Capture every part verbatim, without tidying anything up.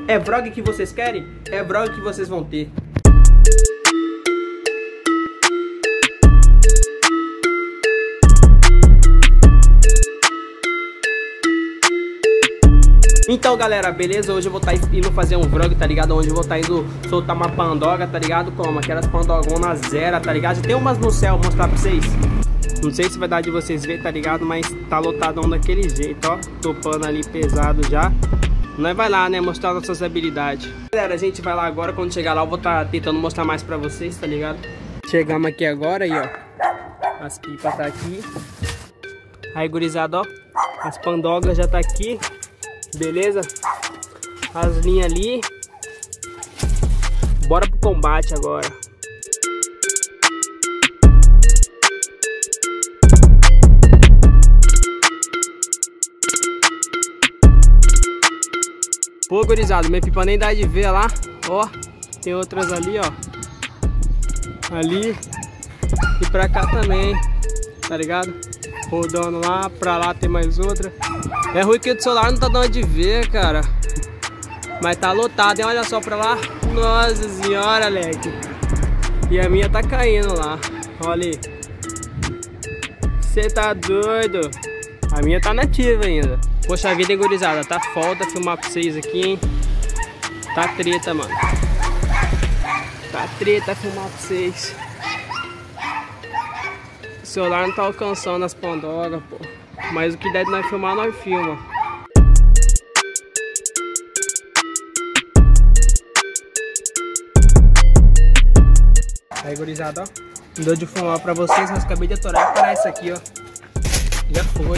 É vlog que vocês querem? É vlog que vocês vão ter. Então galera, beleza? Hoje eu vou estar indo fazer um vlog, tá ligado? Onde eu vou estar indo soltar uma pandoga, tá ligado? Como? Aquelas pandogonas zero, tá ligado? Tem umas no céu, vou mostrar pra vocês. Não sei se vai dar de vocês ver, tá ligado? Mas tá lotadão daquele jeito, ó. Topando ali pesado já. Nós vai lá, né? Mostrar nossas habilidades. Galera, a gente vai lá agora. Quando chegar lá eu vou estar tentando mostrar mais pra vocês, tá ligado? Chegamos aqui agora aí, ó. As pipas tá aqui. Aí, gurizada, ó. As pandogas já tá aqui. Beleza? As linhas ali. Bora pro combate agora. Pô, gurizada, minha pipa nem dá de ver lá. Ó, tem outras ali, ó. Ali. E pra cá também. Tá ligado? Rodando lá, pra lá tem mais outra. É ruim que o celular não tá dando de ver, cara. Mas tá lotado, hein? Olha só pra lá. Nossa senhora, Leque. E a minha tá caindo lá. Olha aí. Cê tá doido. A minha tá nativa ainda. Poxa vida, hein, gurizada. Tá foda filmar pra vocês aqui, hein. Tá treta, mano. Tá treta filmar pra vocês. O celular não tá alcançando as pandogas, pô. Mas o que der de nós filmar, nós filma. Aí, gurizada, ó. Não deu de filmar pra vocês, mas acabei de atorar e parar isso aqui, ó. Já foi.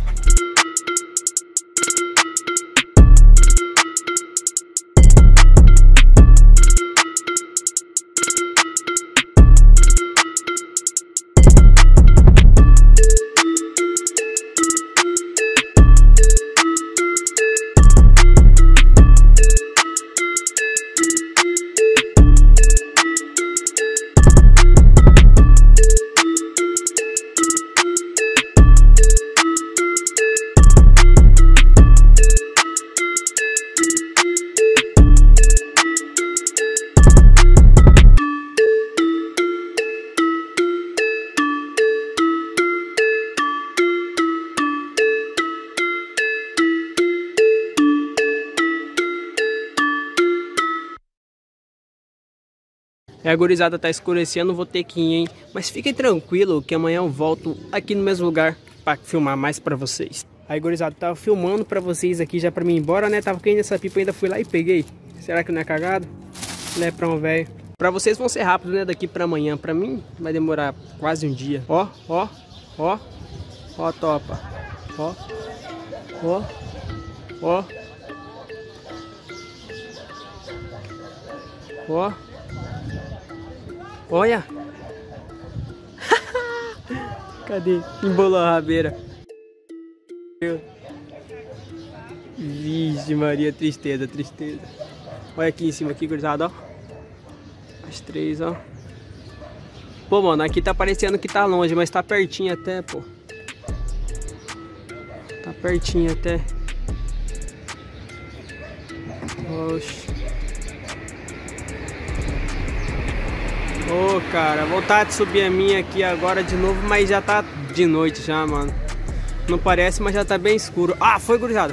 É, a gurizada tá escurecendo, vou ter que ir, hein? Mas fiquem tranquilo que amanhã eu volto aqui no mesmo lugar pra filmar mais pra vocês. Aí, gurizada, tava filmando pra vocês aqui já pra mim ir embora, né? Tava caindo essa pipa, ainda fui lá e peguei. Será que não é cagado? Não é pra um velho. Pra vocês vão ser rápido, né? Daqui pra amanhã. Pra mim vai demorar quase um dia. Ó, ó, ó. Ó, topa. Ó, ó, ó. Ó. Olha! Cadê? Embolou a rabeira. Vixe Maria, tristeza, tristeza. Olha aqui em cima, aqui, gurizada, ó. As três, ó. Pô, mano, aqui tá parecendo que tá longe, mas tá pertinho até, pô. Tá pertinho até. Oxe. Ô, oh, cara, vontade de subir a minha aqui agora de novo, mas já tá de noite já, mano. Não parece, mas já tá bem escuro. Ah, foi, gurizada.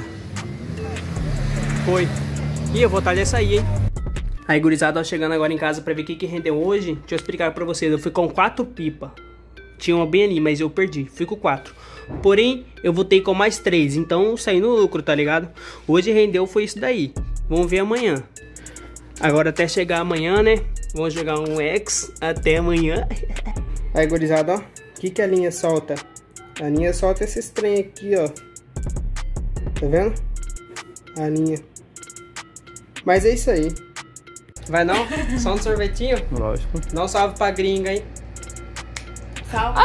Foi. Ih, eu vou estar nessa aí, hein. Aí, gurizada, ó, chegando agora em casa pra ver o que que rendeu hoje. Deixa eu explicar pra vocês. Eu fui com quatro pipas. Tinha uma bem ali, mas eu perdi. Fui com quatro. Porém, eu voltei com mais três. Então, saí no lucro, tá ligado? Hoje rendeu foi isso daí. Vamos ver amanhã. Agora até chegar amanhã, né? Vamos jogar um X até amanhã. Aí, gurizada, ó. O que que a linha solta? A linha solta esses trem aqui, ó. Tá vendo? A linha. Mas é isso aí. Vai não? Só um sorvetinho? Lógico. Não salve pra gringa, hein? Salve.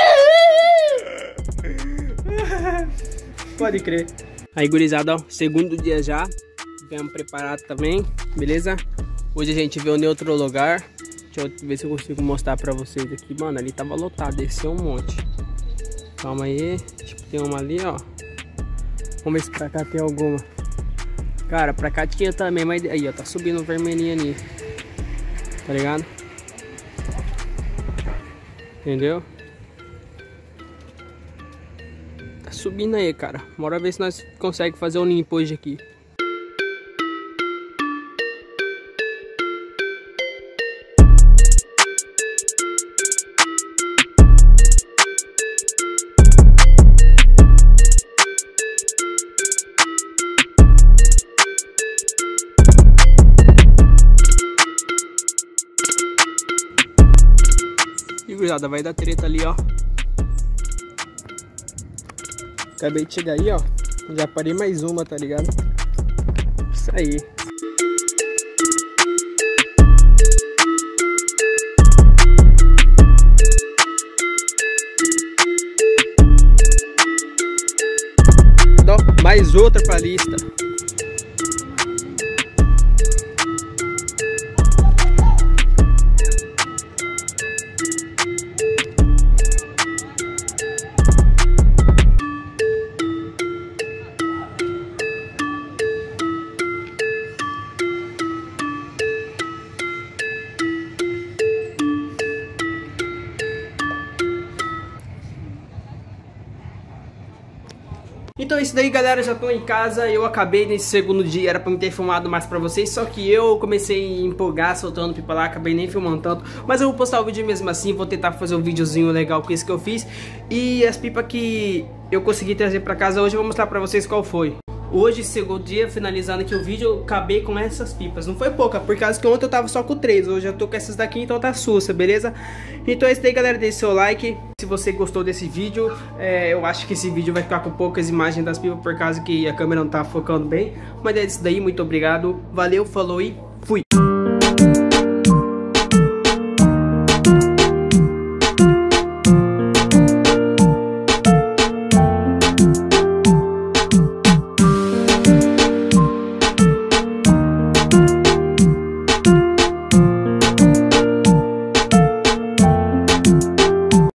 Pode crer. Aí, gurizada, ó. Segundo dia já. Viemos preparado também. Beleza? Hoje a gente veio em outro lugar. Deixa eu ver se eu consigo mostrar pra vocês aqui. Mano, ali tava lotado, desceu um monte. Calma aí. Tipo, tem uma ali, ó. Vamos ver se pra cá tem alguma. Cara, pra cá tinha também, mas aí, ó, tá subindo o vermelhinho ali. Tá ligado? Entendeu? Tá subindo aí, cara. Bora ver se nós conseguimos fazer um limpo hoje aqui. Gurizada, vai dar treta ali, ó. Acabei de chegar aí, ó. Já parei mais uma, tá ligado? Isso aí. Dó, mais outra pra lista. Então é isso daí, galera, já tô em casa. Eu acabei nesse segundo dia, era pra me ter filmado mais pra vocês, só que eu comecei a empolgar soltando pipa lá, acabei nem filmando tanto. Mas eu vou postar o vídeo mesmo assim, vou tentar fazer um videozinho legal com isso que eu fiz. E as pipas que eu consegui trazer pra casa hoje, eu vou mostrar pra vocês qual foi. Hoje, segundo dia, finalizando aqui o vídeo, eu acabei com essas pipas. Não foi pouca, por causa que ontem eu tava só com três. Hoje eu tô com essas daqui, então tá sussa, beleza? Então é isso daí, galera, deixe seu like. Se você gostou desse vídeo, é, eu acho que esse vídeo vai ficar com poucas imagens das pipas, por causa que a câmera não tá focando bem. Mas é isso daí, muito obrigado. Valeu, falou e fui!